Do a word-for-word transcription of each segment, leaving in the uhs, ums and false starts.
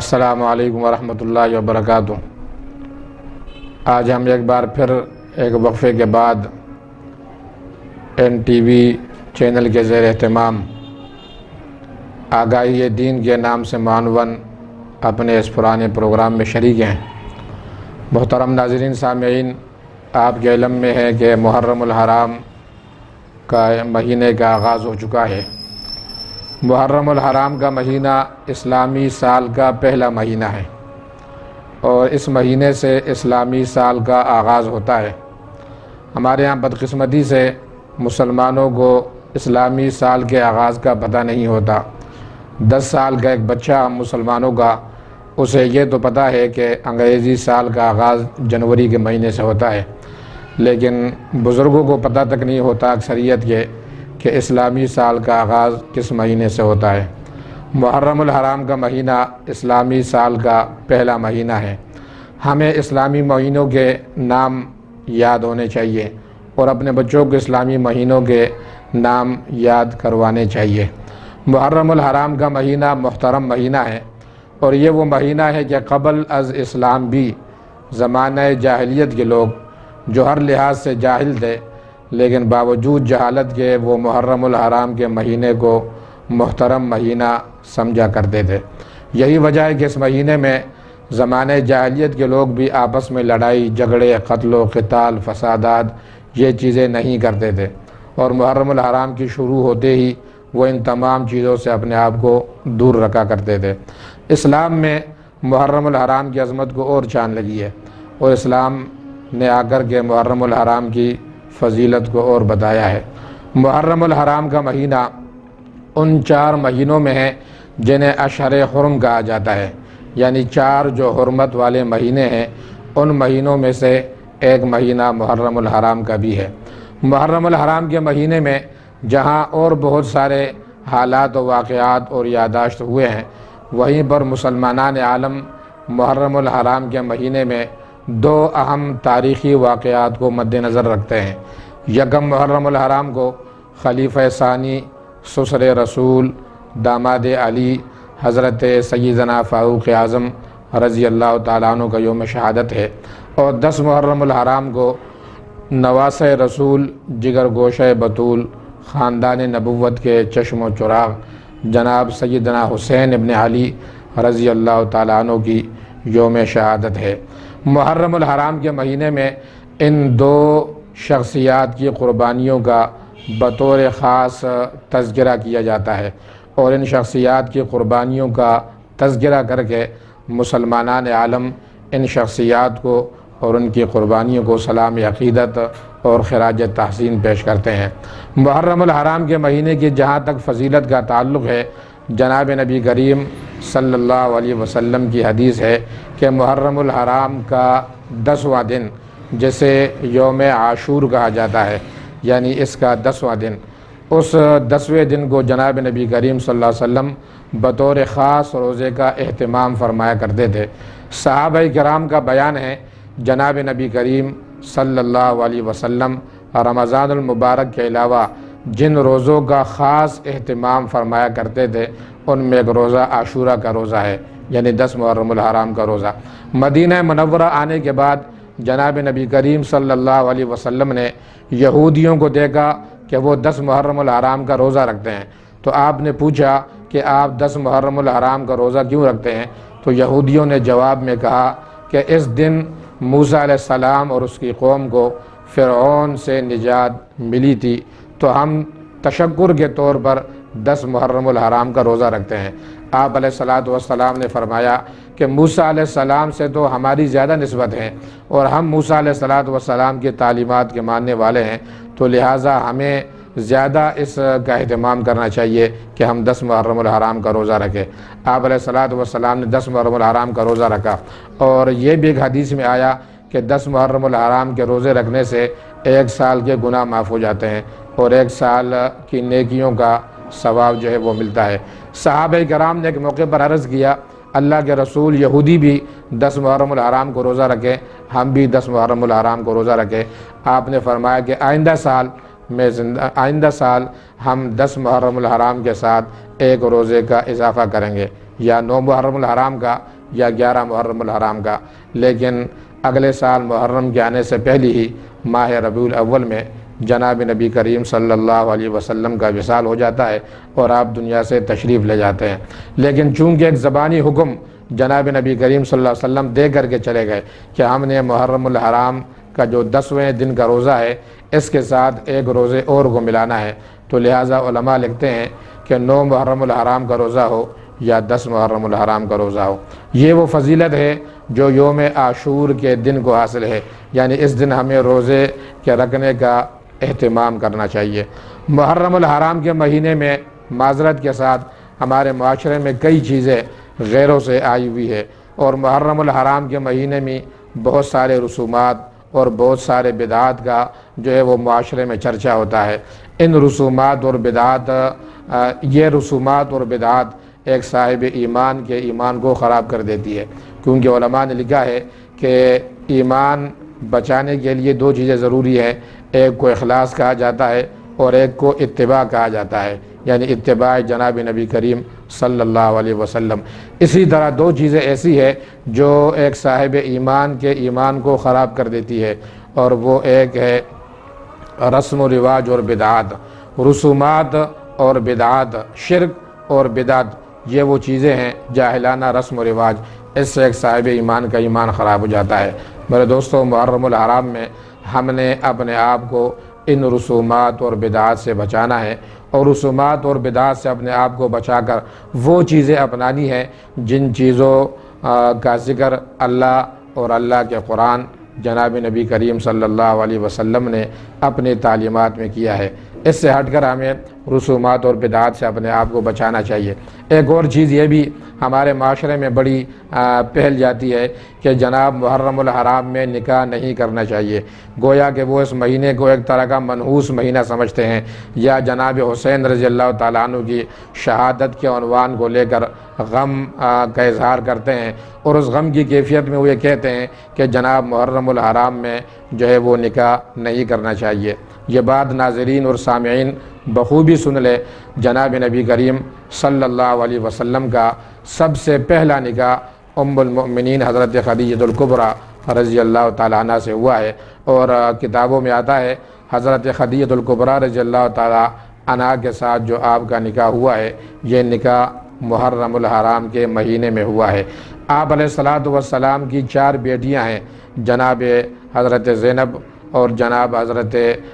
السلام علیکم ورحمۃ اللہ وبرکاتہ۔ آج ہم ایک بار پھر ایک وقفے کے بعد این ٹی وی چینل کے زیر اہتمام آگاہی دین کے نام سے معنون اپنے اس پرانے پروگرام میں شریک ہیں۔ محترم ناظرین سامعین، آپ کے علم میں ہے کہ محرم الحرام کا مہینے کا آغاز ہو چکا ہے۔ محرم الحرام کا مہینہ اسلامی سال کا پہلا مہینہ ہے اور اس مہینے سے اسلامی سال کا آغاز ہوتا ہے۔ ہمارے ہاں بدقسمتی سے مسلمانوں کو اسلامی سال کے آغاز کا پتہ نہیں ہوتا۔ دس سال کا ایک بچہ ہم مسلمانوں کا، اسے یہ تو پتہ ہے کہ انگریزی سال کا آغاز جنوری کے مہینے سے ہوتا ہے، لیکن بزرگوں کو پتہ تک نہیں ہوتا اکثریت کے کہ اسلامی سال کا آغاز کس مہینے سے ہوتا ہے۔ محرم الحرام کا مہینہ اسلامی سال کا پہلا مہینہ ہے۔ ہمیں اسلامی مہینوں کے نام یاد ہونے چاہیے اور اپنے بچوں کو اسلامی مہینوں کے نام یاد کروانے چاہیے۔ محرم الحرام کا مہینہ محترم مہینہ ہے اور یہ وہ مہینہ ہے کہ قبل از اسلام بھی زمانہ جاہلیت کے لوگ جو ہر لحاظ سے جاہل تھے لیکن باوجود جہالت کے وہ محرم الحرام کے مہینے کو محترم مہینہ سمجھا کرتے تھے۔ یہی وجہ ہے کہ اس مہینے میں زمانہ جاہلیت کے لوگ بھی آپس میں لڑائی جھگڑے قتل و قتال فسادات یہ چیزیں نہیں کرتے تھے اور محرم الحرام کی شروع ہوتے ہی وہ ان تمام چیزوں سے اپنے آپ کو دور رکھا کرتے تھے۔ اسلام میں محرم الحرام کی عظمت کو اور چاند لگی ہے اور اسلام نے آ کر کے محرم الحرام کی فضیلت کو اور بتایا ہے۔ محرم الحرام کا مہینہ ان چار مہینوں میں ہے جنہیں اشہر حرم کہا جاتا ہے، یعنی چار جو حرمت والے مہینے ہیں ان مہینوں میں سے ایک مہینہ محرم الحرام کا بھی ہے۔ محرم الحرام کے مہینے میں جہاں اور بہت سارے حالات و واقعات اور یادداشت ہوئے ہیں، وہیں پر مسلمانان عالم محرم الحرام کے مہینے میں دو اہم تاریخی واقعات کو مد نظر رکھتے ہیں۔ یکم محرم الحرام کو خلیفہ ثانی سسر رسول داماد علی حضرت سیدنا فاروق اعظم رضی اللہ تعالیٰ عنہ کا یوم شہادت ہے، اور دس محرم الحرام کو نواس رسول جگر گوشہ بطول خاندان نبوت کے چشم و چراغ جناب سیدنا حسین ابن علی رضی اللہ تعالیٰ عنہ کی یوم شہادت ہے۔ محرم الحرام کے مہینے میں ان دو شخصیات کی قربانیوں کا بطور خاص تذکرہ کیا جاتا ہے اور ان شخصیات کی قربانیوں کا تذکرہ کر کے مسلمانان عالم ان شخصیات کو اور ان کی قربانیوں کو سلام عقیدت اور خراج تحسین پیش کرتے ہیں۔ محرم الحرام کے مہینے کی جہاں تک فضیلت کا تعلق ہے، جناب نبی کریم صلی اللہ علیہ وسلم کی حدیث ہے کہ محرم الحرام کا دسواں دن جسے یوم عاشور کہا جاتا ہے، یعنی اس کا دسواں دن، اس دسویں دن کو جناب نبی کریم صلی اللہ علیہ وسلم بطور خاص روزے کا اہتمام فرمایا کرتے تھے۔ صحابہ کرام کا بیان ہے جناب نبی کریم صلی اللہ علیہ وسلم رمضان المبارک کے علاوہ جن روزوں کا خاص اہتمام فرمایا کرتے تھے ان میں ایک روزہ عاشورہ کا روزہ ہے، یعنی دس محرم الحرام کا روزہ۔ مدینہ منورہ آنے کے بعد جناب نبی کریم صلی اللہ علیہ وسلم نے یہودیوں کو دیکھا کہ وہ دس محرم الحرام کا روزہ رکھتے ہیں، تو آپ نے پوچھا کہ آپ دس محرم الحرام کا روزہ کیوں رکھتے ہیں؟ تو یہودیوں نے جواب میں کہا کہ اس دن موسیٰ علیہ السلام اور اس کی قوم کو فرعون سے نجات ملی تھی، تو ہم تشکر کے طور پر دس محرم الحرام کا روزہ رکھتے ہیں۔ آپ علیہ الصلاۃ والسلام نے فرمایا کہ موسیٰ علیہ السلام سے تو ہماری زیادہ نسبت ہے اور ہم موسیٰ علیہ الصلاۃ والسلام کی تعلیمات کے ماننے والے ہیں، تو لہٰذا ہمیں زیادہ اس کا اہتمام کرنا چاہیے کہ ہم دس محرم الحرام کا روزہ رکھیں۔ آپ علیہ الصلاۃ والسلام نے دس محرم الحرام کا روزہ رکھا، اور یہ بھی ایک حدیث میں آیا کہ دس محرم الحرام کے روزے رکھنے سے ایک سال کے گناہ معاف ہو جاتے ہیں اور ایک سال کی نیکیوں کا ثواب جو ہے وہ ملتا ہے۔ صحابہ کرام نے ایک موقع پر عرض کیا، اللہ کے رسول یہودی بھی دس محرم الحرام کو روزہ رکھیں، ہم بھی دس محرم الحرام کو روزہ رکھیں۔ آپ نے فرمایا کہ آئندہ سال میں زندہ آئندہ سال ہم دس محرم الحرام کے ساتھ ایک روزے کا اضافہ کریں گے، یا نو محرم الحرام کا یا گیارہ محرم الحرام کا، لیکن اگلے سال محرم کے آنے سے پہلے ہی ماہ ربیع الاول میں جناب نبی کریم صلی اللہ علیہ وسلم کا وصال ہو جاتا ہے اور آپ دنیا سے تشریف لے جاتے ہیں۔ لیکن چونکہ ایک زبانی حکم جناب نبی کریم صلی اللہ علیہ وسلم دے کر کے چلے گئے کہ ہم نے محرم الحرام کا جو دسویں دن کا روزہ ہے اس کے ساتھ ایک روزے اور کو ملانا ہے، تو لہٰذا علماء لکھتے ہیں کہ نو محرم الحرام کا روزہ ہو یا دس محرم الحرام کا روزہ ہو، یہ وہ فضیلت ہے جو یوم عاشور کے دن کو حاصل ہے، یعنی اس دن ہمیں روزے کے رکھنے کا اہتمام کرنا چاہیے۔ محرم الحرام کے مہینے میں معذرت کے ساتھ ہمارے معاشرے میں کئی چیزیں غیروں سے آئی ہوئی ہے، اور محرم الحرام کے مہینے میں بہت سارے رسومات اور بہت سارے بدعات کا جو ہے وہ معاشرے میں چرچا ہوتا ہے۔ ان رسومات اور بدعات یہ رسومات اور بدعات ایک صاحب ایمان کے ایمان کو خراب کر دیتی ہے، کیونکہ علماء نے لکھا ہے کہ ایمان بچانے کے لیے دو چیزیں ضروری ہیں، ایک کو اخلاص کہا جاتا ہے اور ایک کو اتباع کہا جاتا ہے، یعنی اتباع جناب نبی کریم صلی اللہ علیہ وسلم۔ اسی طرح دو چیزیں ایسی ہے جو ایک صاحب ایمان کے ایمان کو خراب کر دیتی ہے، اور وہ ایک ہے رسم و رواج اور بدعات۔ رسومات اور بدعات، شرک اور بدعت، یہ وہ چیزیں ہیں جاہلانہ رسم و رواج، اس سے ایک صاحب ایمان کا ایمان خراب ہو جاتا ہے۔ میرے دوستو، محرم الحرام میں ہم نے اپنے آپ کو ان رسومات اور بدعات سے بچانا ہے، اور رسومات اور بدعات سے اپنے آپ کو بچا کر وہ چیزیں اپنانی ہیں جن چیزوں کا ذکر اللہ اور اللہ کے قرآن جناب نبی کریم صلی اللہ علیہ وسلم نے اپنے تعلیمات میں کیا ہے۔ اس سے ہٹ کر ہمیں رسومات اور بدعات سے اپنے آپ کو بچانا چاہیے۔ ایک اور چیز یہ بھی ہمارے معاشرے میں بڑی پھیل جاتی ہے کہ جناب محرم الحرام میں نکاح نہیں کرنا چاہیے، گویا کہ وہ اس مہینے کو ایک طرح کا منحوس مہینہ سمجھتے ہیں، یا جناب حسین رضی اللہ تعالیٰ عنہ کی شہادت کے عنوان کو لے کر غم کا اظہار کرتے ہیں، اور اس غم کی کیفیت میں وہ یہ کہتے ہیں کہ جناب محرم الحرام میں جو ہے وہ نکاح نہیں کرنا چاہیے۔ یہ بات ناظرین اور سامعین بخوبی سن لے، جناب نبی کریم صلی اللہ علیہ وسلم کا سب سے پہلا نکاح ام المؤمنین حضرت خدیجہ الکبریٰ رضی اللہ تعالیٰ عنہ سے ہوا ہے، اور کتابوں میں آتا ہے حضرت خدیجہ الکبریٰ رضی اللہ تعالیٰ عنہ کے ساتھ جو آپ کا نکاح ہوا ہے، یہ نکاح محرم الحرام کے مہینے میں ہوا ہے۔ آپ علیہ الصلوۃ والسلام کی چار بیٹیاں ہیں، جناب حضرت زینب اور جناب حضرت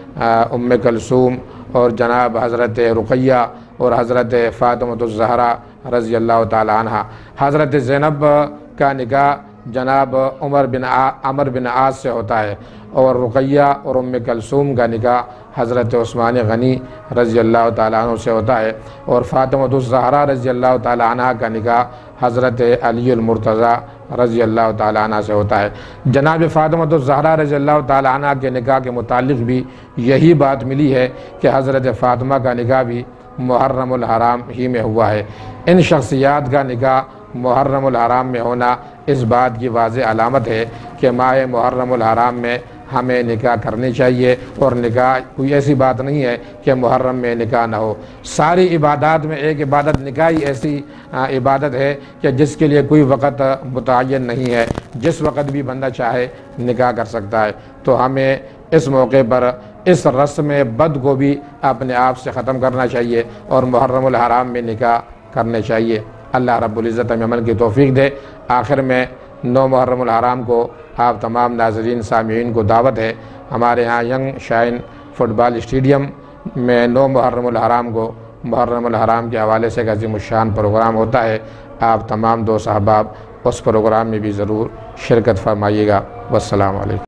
ام کلثوم اور جناب حضرت رقیہ اور حضرت فاطمۃ الزہرا رضی اللہ تعالی عنہ۔ حضرت زینب کا نکاح جناب عمر بن عمر بن عاص سے ہوتا ہے، اور رقیہ اور ام کلثوم کا نکاح حضرت عثمان غنی رضی اللہ تعالیٰ عنہ سے ہوتا ہے، اور فاطمۃ الزہرا رضی اللہ تعالیٰ عنہ کا نکاح حضرت علی المرتضیٰ رضی اللہ تعالیٰ عنہ سے ہوتا ہے۔ جناب فاطمۃ الزہرا رضی اللہ تعالیٰ عنہ کے نکاح کے متعلق بھی یہی بات ملی ہے کہ حضرت فاطمہ کا نکاح بھی محرم الحرام ہی میں ہوا ہے۔ ان شخصیات کا نکاح محرم الحرام میں ہونا اس بات کی واضح علامت ہے کہ ماہ محرم الحرام میں ہمیں نکاح کرنی چاہیے، اور نکاح کوئی ایسی بات نہیں ہے کہ محرم میں نکاح نہ ہو۔ ساری عبادات میں ایک عبادت نکاح ہی ایسی عبادت ہے کہ جس کے لیے کوئی وقت متعین نہیں ہے، جس وقت بھی بندہ چاہے نکاح کر سکتا ہے۔ تو ہمیں اس موقع پر اس رسم بد کو بھی اپنے آپ سے ختم کرنا چاہیے اور محرم الحرام میں نکاح کرنے چاہیے۔ اللہ رب العزت ہمیں عمل کی توفیق دے۔ آخر میں نو محرم الحرام کو آپ تمام ناظرین سامعین کو دعوت ہے، ہمارے ہاں young shine football stadium میں نو محرم الحرام کو محرم الحرام کے حوالے سے ایک عظیم الشان پروگرام ہوتا ہے۔ آپ تمام دوست احباب اس پروگرام میں بھی ضرور شرکت فرمائیے گا۔ والسلام علیکم۔